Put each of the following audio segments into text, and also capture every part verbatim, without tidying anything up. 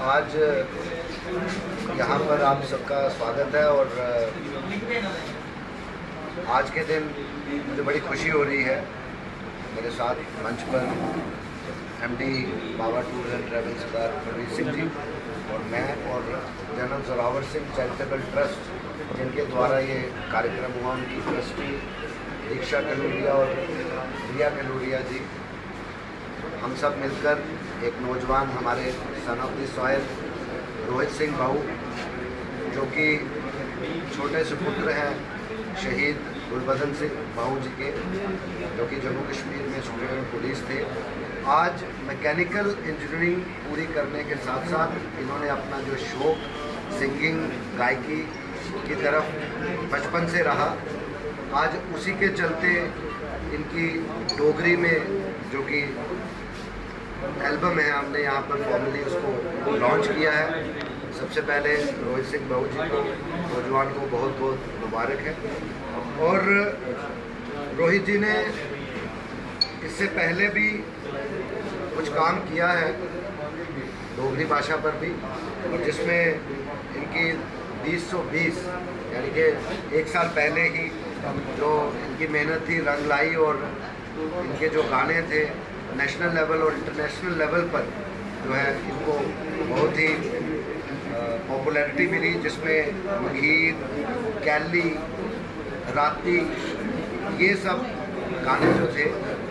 आज यहाँ पर आप सबका स्वागत है और आज के दिन मुझे बड़ी खुशी हो रही है। मेरे साथ मंच पर MD Baba tours and travels का प्रवीर सिंह जी और मैं और general Zorawar Singh charitable trust, जिनके द्वारा ये कार्यक्रम हुआ, उनकी ट्रस्टी दीक्षा कलूरिया और रिया कलूरिया जी, हम सब मिलकर एक नौजवान हमारे son of the soil Rohit Singh भाऊ, जो कि छोटे से पुत्र हैं शहीद गुलबदन सिंह भाऊ जी के, जो कि जम्मू कश्मीर में सूबे में पुलिस थे। आज मैकेनिकल इंजीनियरिंग पूरी करने के साथ साथ इन्होंने अपना जो शौक सिंगिंग गायकी की तरफ बचपन से रहा, आज उसी के चलते इनकी डोगरी में जो कि एल्बम है, हमने यहाँ पर फॉर्मली उसको लॉन्च किया है। सबसे पहले रोहित सिंह भाऊ जी को, नौजवान को बहुत बहुत मुबारक है। और रोहित जी ने इससे पहले भी कुछ काम किया है डोगरी भाषा पर भी, और जिसमें इनकी बीस सौ बीस यानी कि एक साल पहले ही जो इनकी मेहनत थी रंग लाई, और इनके जो गाने थे नेशनल लेवल और इंटरनेशनल लेवल पर जो है इनको बहुत ही पॉपुलैरिटी मिली, जिसमें मगहीर, कैली, राती, ये सब गाने जो थे,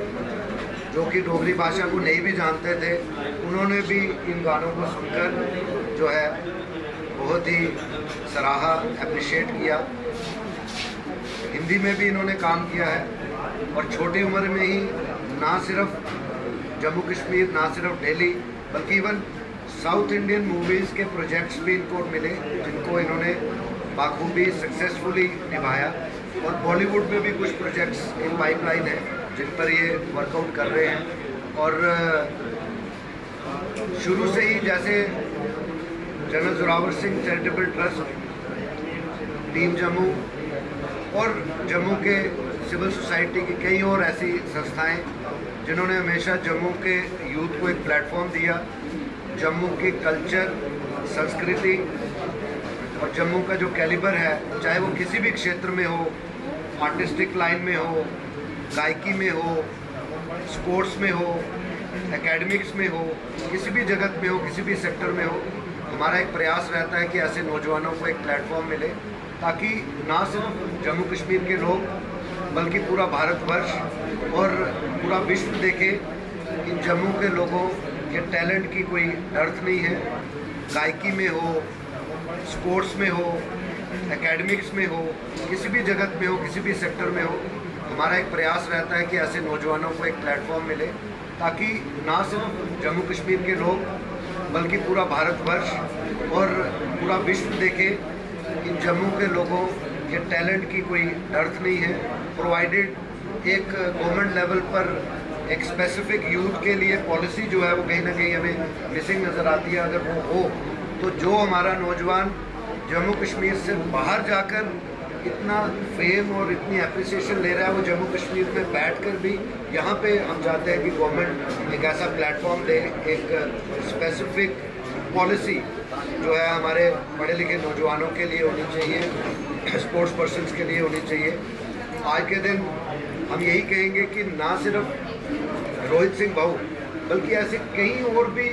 जो कि डोगरी भाषा को नहीं भी जानते थे, उन्होंने भी इन गानों को सुनकर जो है बहुत ही सराहा, अप्रिशिएट किया। हिंदी में भी इन्होंने काम किया है और छोटी उम्र में ही ना सिर्फ जम्मू कश्मीर, ना सिर्फ दिल्ली, बल्कि इवन साउथ इंडियन मूवीज़ के प्रोजेक्ट्स भी इनको मिले, जिनको इन्होंने बाखूबी सक्सेसफुली निभाया। और बॉलीवुड में भी कुछ प्रोजेक्ट्स इन पाइपलाइन है जिन पर ये वर्कआउट कर रहे हैं। और शुरू से ही जैसे general Zorawar Singh charitable trust, team Jammu और जम्मू के सिविल सोसाइटी की कई और ऐसी संस्थाएं जिन्होंने हमेशा जम्मू के यूथ को एक प्लेटफॉर्म दिया, जम्मू की कल्चर, संस्कृति और जम्मू का जो कैलिबर है, चाहे वो किसी भी क्षेत्र में हो, आर्टिस्टिक लाइन में हो, गायकी में हो, स्पोर्ट्स में हो, एकेडमिक्स में हो, किसी भी जगत में हो, किसी भी सेक्टर में हो, हमारा एक प्रयास रहता है कि ऐसे नौजवानों को एक प्लेटफॉर्म मिले, ताकि ना सिर्फ जम्मू कश्मीर के लोग बल्कि पूरा भारतवर्ष और पूरा विश्व देखे कि जम्मू के लोगों के टैलेंट की कोई अर्थ नहीं है। गायकी में हो, स्पोर्ट्स में हो, एकेडमिक्स में हो, किसी भी जगत में हो, किसी भी सेक्टर में हो, हमारा एक प्रयास रहता है कि ऐसे नौजवानों को एक प्लेटफॉर्म मिले, ताकि ना सिर्फ जम्मू कश्मीर के लोग बल्कि पूरा भारतवर्ष और पूरा विश्व देखे कि जम्मू के लोगों के टैलेंट की कोई अर्थ नहीं है। प्रोवाइडेड एक गवर्नमेंट लेवल पर एक स्पेसिफिक यूथ के लिए पॉलिसी जो है वो कहीं ना कहीं हमें मिसिंग नज़र आती है। अगर वो हो तो जो हमारा नौजवान जम्मू कश्मीर से बाहर जाकर इतना फेम और इतनी अप्रिसिएशन ले रहा है, वो जम्मू कश्मीर में बैठकर भी यहाँ पे हम चाहते हैं कि गवर्नमेंट एक ऐसा प्लेटफॉर्म दे, एक स्पेसिफिक पॉलिसी जो है हमारे पढ़े लिखे नौजवानों के लिए होनी चाहिए, स्पोर्ट्स पर्सन्स के लिए होनी चाहिए। आज के दिन हम यही कहेंगे कि ना सिर्फ रोहित सिंह भाऊ बल्कि ऐसे कई और भी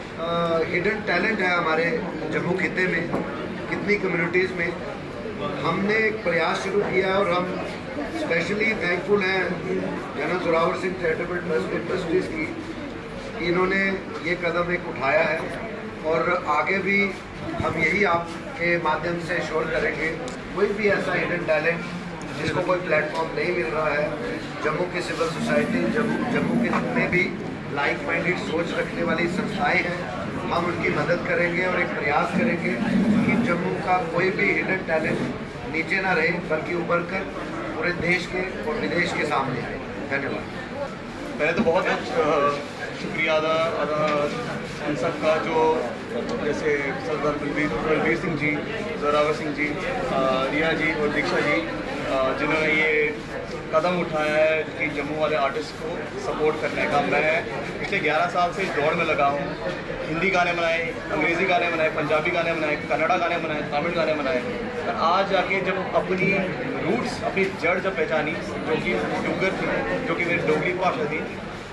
हिडन टैलेंट है हमारे जम्मू खिते में, कितनी कम्युनिटीज़ में। हमने एक प्रयास शुरू किया है और हम स्पेशली थैंकफुल हैं general Zorawar Singh charitable trust के ट्रस्टीज़ की कि इन्होंने ये कदम एक उठाया है, और आगे भी हम यही आपके माध्यम से शोर करेंगे। कोई भी ऐसा हिडन टैलेंट जिसको कोई प्लेटफॉर्म नहीं मिल रहा है, जम्मू की सिविल सोसाइटी, जम्मू जम्मू के जितने भी लाइक माइंडेड सोच रखने वाली संस्थाएं हैं, हम उनकी मदद करेंगे और एक प्रयास करेंगे कि जम्मू का कोई भी हिडन टैलेंट नीचे ना रहे, बल्कि उभर कर पूरे देश के और विदेश के सामने आए। धन्यवाद। पहले तो बहुत बहुत शुक्रिया अदा इन सब का, जो जैसे सरदार बलबीर बलबीर सिंह जी, जोरावर सिंह जी, रिया जी और दीक्षा जी, जिन्होंने ये कदम उठाया है कि जम्मू वाले आर्टिस्ट को सपोर्ट करने का। मैं पिछले ग्यारह साल से इस दौड़ में लगा हूँ। हिंदी गाने बनाए, अंग्रेज़ी गाने बनाए, पंजाबी गाने बनाए, कन्नड़ा गाने बनाए, तमिल गाने बनाए, पर आज जाके जब अपनी रूट्स, अपनी जड़ जब पहचानी, जो कि डुग्गर थी, जो कि मेरी डोगरी भाषा थी,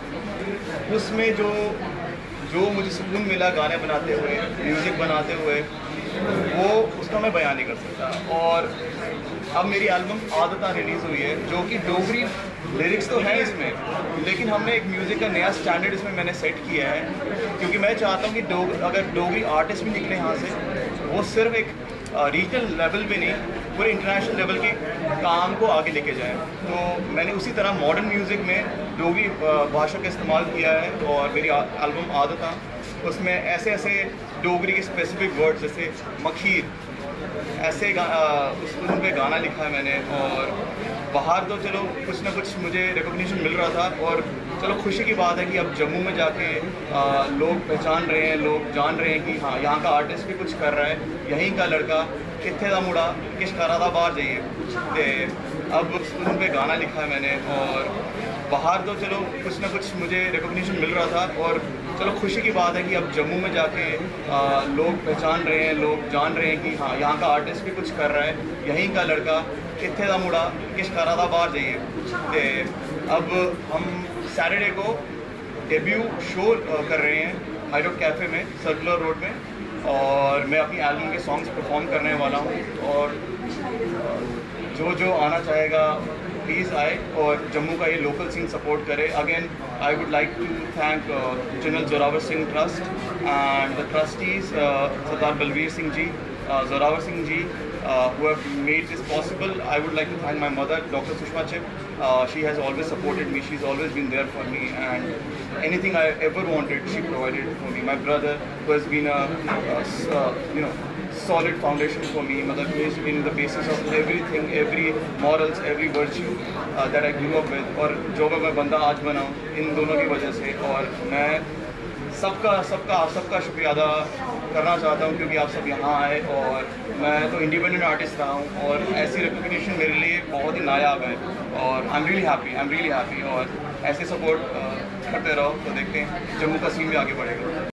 उसमें जो जो मुझे सुकून मिला गाने बनाते हुए, म्यूज़िक बनाते हुए, वो उसका मैं बयान नहीं कर सकता। और अब मेरी एल्बम आदता रिलीज़ हुई है, जो कि डोगरी लिरिक्स तो हैं इसमें, लेकिन हमने एक म्यूज़िक का नया स्टैंडर्ड इसमें मैंने सेट किया है, क्योंकि मैं चाहता हूँ कि डोग अगर डोगरी आर्टिस्ट भी निकले यहाँ से, वो सिर्फ एक रीजनल लेवल पे नहीं, पूरे इंटरनेशनल लेवल के काम को आगे लेके जाएं। तो मैंने उसी तरह मॉडर्न म्यूज़िक में डोगरी भाषा का इस्तेमाल किया है, और मेरी एल्बम आदता, उसमें ऐसे ऐसे डोगरी के स्पेसिफिक वर्ड्स जैसे मखीर, ऐसे गा, उस उन पे गाना लिखा है मैंने। और बाहर तो चलो कुछ ना कुछ मुझे रिकॉग्निशन मिल रहा था, और चलो खुशी की बात है कि अब जम्मू में जाके आ, लोग पहचान रहे हैं, लोग जान रहे हैं कि हाँ, यहाँ का आर्टिस्ट भी कुछ कर रहा है, यहीं का लड़का कितने दा मुड़ा किस करा था बाहर जाइए। तो अब उन पे गाना लिखा है मैंने, और बाहर तो चलो कुछ ना कुछ मुझे रिकॉग्निशन मिल रहा था, और चलो खुशी की बात है कि अब जम्मू में जाके आ, लोग पहचान रहे हैं, लोग जान रहे हैं कि हाँ, यहाँ का आर्टिस्ट भी कुछ कर रहा है, यहीं का लड़का कितने दा मुड़ा किस करा था बाहर जाइए। तो अब हम सैटरडे को डेब्यू शो कर रहे हैं हाईरोड कैफ़े में, सर्कुलर रोड में, और मैं अपनी एल्बम के सॉन्ग्स परफॉर्म करने वाला हूँ। और जो जो आना चाहेगा प्लीज़ आए और जम्मू का ये लोकल सीन सपोर्ट करे। Again I would like to thank general Zorawar Singh trust and the trustees Sardar Balvir Singh ji, Zorawar Singh ji, uh, who have made this possible. I would like to thank my mother, Doctor Sushma Chip. Uh, she has always supported me. She's always been there for me, and anything I ever wanted, she provided for me. My brother, who has been a, a uh, you know solid foundation for me. Mother, who has been the basis of everything, every morals, every virtue uh, that I grew up with. और जो मैं बंदा आज बना हूँ इन दोनों की वजह से। और मैं सबका सबका आप सबका शुक्रिया अदा करना चाहता हूँ, क्योंकि आप सब यहाँ आए, और मैं तो इंडिपेंडेंट आर्टिस्ट रहा हूँ, और ऐसी रिकॉग्निशन मेरे लिए बहुत ही नायाब है, और I am really happy I am really happy और ऐसे सपोर्ट करते रहो, तो देखते हैं जम्मू का सीन भी आगे बढ़ेगा।